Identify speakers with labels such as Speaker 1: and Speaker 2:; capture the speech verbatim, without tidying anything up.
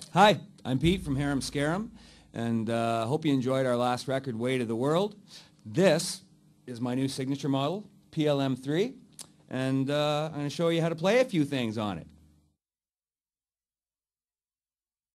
Speaker 1: Hi, I'm Pete from Harem Scarum, and I uh, hope you enjoyed our last record, Way to the World. This is my new signature model, P L M three, and uh, I'm going to show you how to play a few things on it.